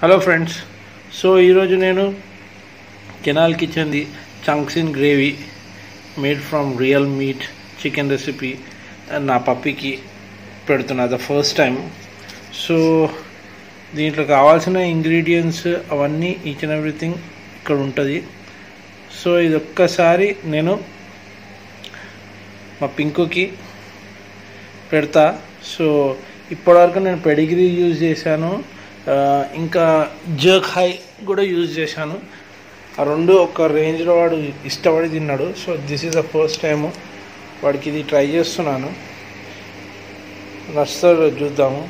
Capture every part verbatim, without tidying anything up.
Hello friends, so ఈరోజు నేను Kennel కిచెన్ది chunks in gravy made from real meat chicken recipe నా పప్పికి పెడుతున్నా ద ఫస్ట్ టైం. సో దీంట్లో కావాల్సిన ఇంగ్రీడియంట్స్ అవన్నీ ఈచ్ అండ్ ఎవ్రీథింగ్ ఇక్కడ ఉంటుంది. సో ఇది ఒక్కసారి నేను మా పింకుకి పెడతా. సో ఇప్పటివరకు నేను పెడిగ్రీ యూజ్ చేశాను, ఇంకా జర్క్ హై కూడా యూజ్ చేశాను. ఆ రెండు ఒక రేంజ్లో వాడు ఇష్టపడి తిన్నాడు. So this is the first time వాడికి ఇది ట్రై చేస్తున్నాను. నచ్చుతుందో చూద్దాము.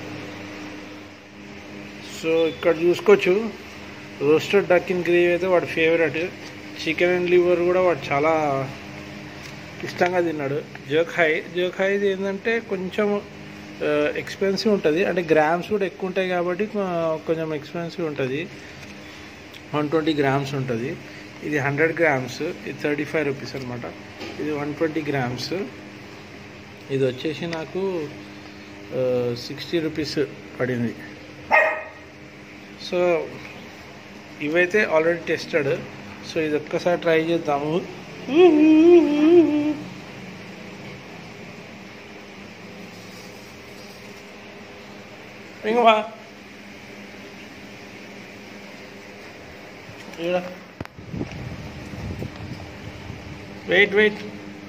సో ఇక్కడ చూసుకోవచ్చు, రోస్టెడ్ డక్ ఇన్ గ్రేవీ అయితే వాడి ఫేవరెట్. చికెన్ అండ్ లివర్ కూడా వాడు చాలా ఇష్టంగా తిన్నాడు. జర్క్ హై జర్క్ హైది ఏంటంటే కొంచెం ఎక్స్పెన్సివ్ ఉంటుంది, అంటే గ్రామ్స్ కూడా ఎక్కువ ఉంటాయి కాబట్టి కొంచెం ఎక్స్పెన్సివ్ ఉంటుంది. వన్ ట్వంటీ గ్రామ్స్ ఉంటుంది. ఇది హండ్రెడ్ గ్రామ్స్, ఇది థర్టీ ఫైవ్ రూపీస్ అనమాట. ఇది వన్ ట్వంటీ గ్రామ్స్, ఇది వచ్చేసి నాకు సిక్స్టీ రూపీస్ పడింది. సో ఇవైతే ఆల్రెడీ టెస్టెడ్. సో ఇది ఒక్కసారి ట్రై చేద్దాము. ఇంకవా wait wait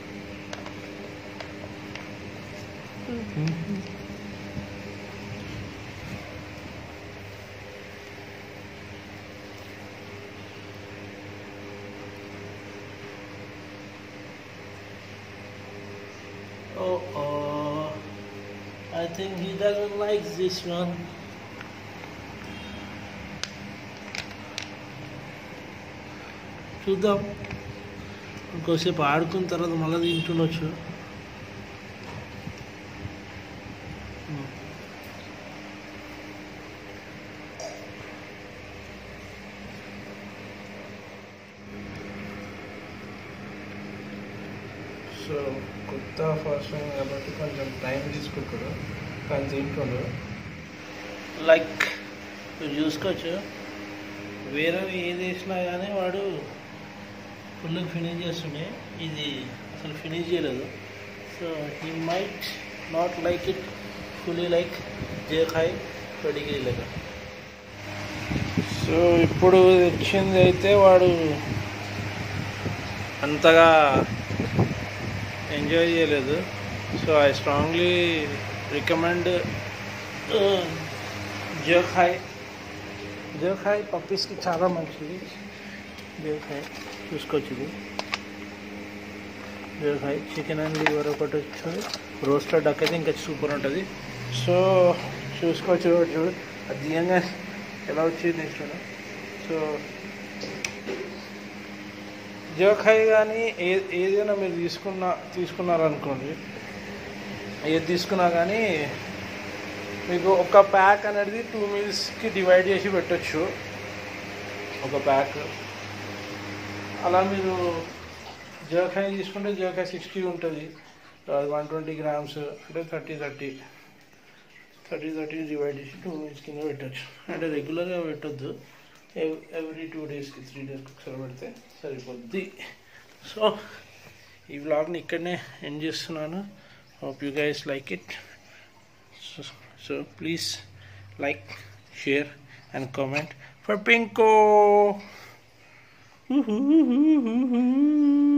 Oh, oh, I think he doesn't like this one. చూద్దాం, ఇంకోసేపు ఆడుకున్న తర్వాత మళ్ళీ తింటుండొచ్చు. సో కొత్త ఫస్ట్ టైం కాబట్టి కొంచెం టైం తీసుకుంటాడు, కానీ తింటాడు. లైక్ మీరు చూసుకోవచ్చు, వేరే ఏది వేసినా కానీ వాడు ఫుల్గా ఫినిష్ చేస్తుండే, ఇది అసలు ఫినిష్ చేయలేదు. So he might not like it fully like JerHigh Pedigree లెక్క. సో ఇప్పుడు వచ్చింది అయితే వాడు అంతగా ఎంజాయ్ చేయలేదు. So I strongly recommend JerHigh. JerHigh పప్పీస్కి చాలా మంచిది. జర్క్ హై చూసుకోవచ్చు, ఇది JerHigh. Chicken and liver ఒకటి వచ్చి రోస్టెడ్ డక్ అయితే ఇంకా సూపర్ ఉంటుంది. సో చూసుకోవచ్చు, చూడు అది తీయంగా ఎలా వచ్చింది చూడ. సో జర్క్ హై కానీ ఏ ఏదైనా మీరు తీసుకున్న తీసుకున్నారనుకోండి, ఏది తీసుకున్నా కానీ మీకు ఒక ప్యాక్ అనేది టూ మీల్స్కి డివైడ్ చేసి పెట్టచ్చు, ఒక ప్యాక్. అలా మీరు జర్క్ హై తీసుకుంటే జర్క్ హై సిక్స్టీ ఉంటుంది, వన్ ట్వంటీ గ్రామ్స్ అంటే thirty thirty thirty thirty divide చేసి టూ మీల్స్ కింద పెట్టచ్చు. అంటే రెగ్యులర్గా పెట్టొద్దు, ఎవ్రీ టూ డేస్కి త్రీ డేస్కి ఒకసారి పెడితే సరిపోద్ది. సో ఈ వ్లాగ్ని ఇక్కడనే ఎండ్ చేస్తున్నాను. Hope you guys like it. So please like, share and comment for పింకో.